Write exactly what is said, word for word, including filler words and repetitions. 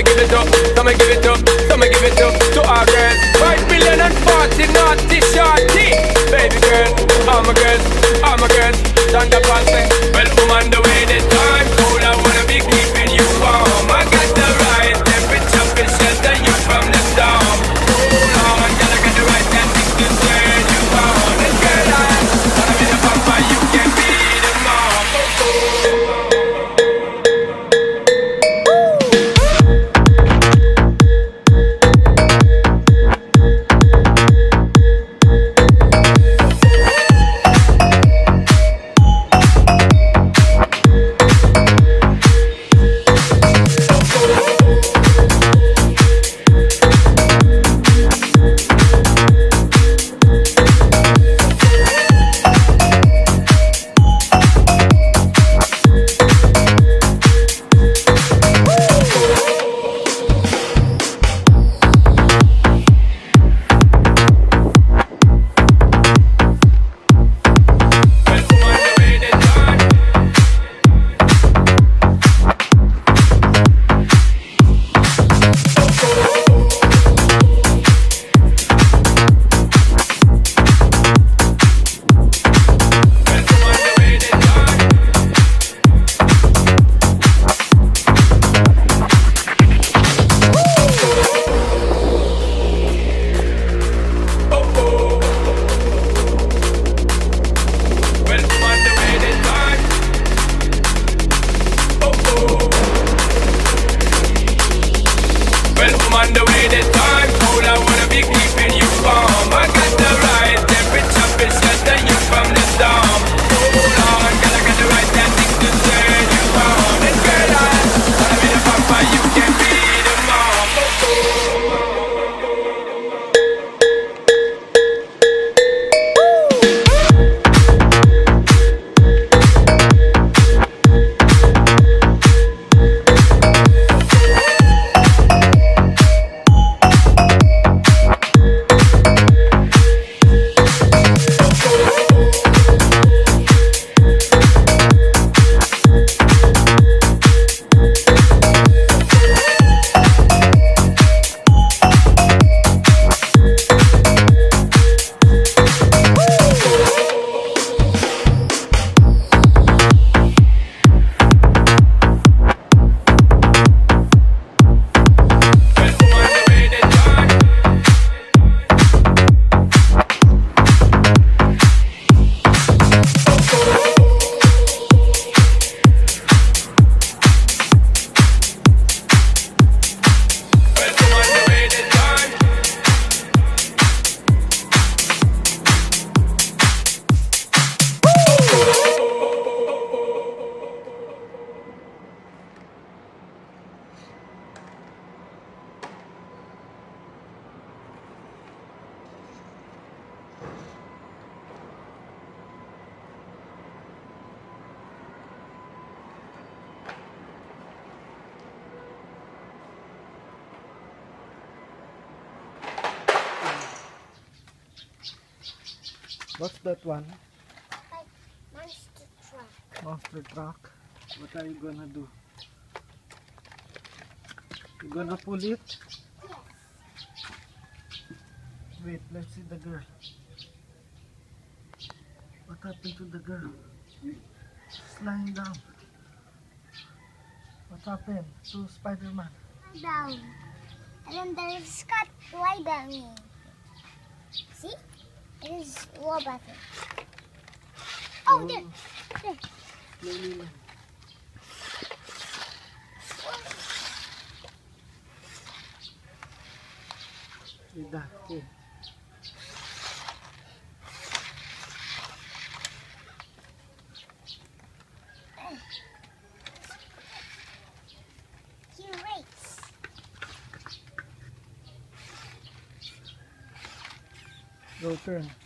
me give it up, so me give it up, so me give it up to our girls. Five million and forty naughty shorty. Baby girl, all my girls, all my girls, stand up and say, well, woman, the way this time cold, I wanna be keeping you warm. I got the right temperature to shelter you from the storm. Hold on, girl, I got the right tactics to turn you on. And girl, I wanna be the papa, you can be the mom. Oh, oh. What's that one? Like monster truck. Monster truck. What are you gonna do? You gonna pull it? Yes. Wait, let's see the girl. What happened to the girl? She's lying down. What happened to Spider-Man? Down. And then there's Scott lie down here. See? It is robot. Oh, there. There. Slowly lang. Ida, okay. He race. Your turn.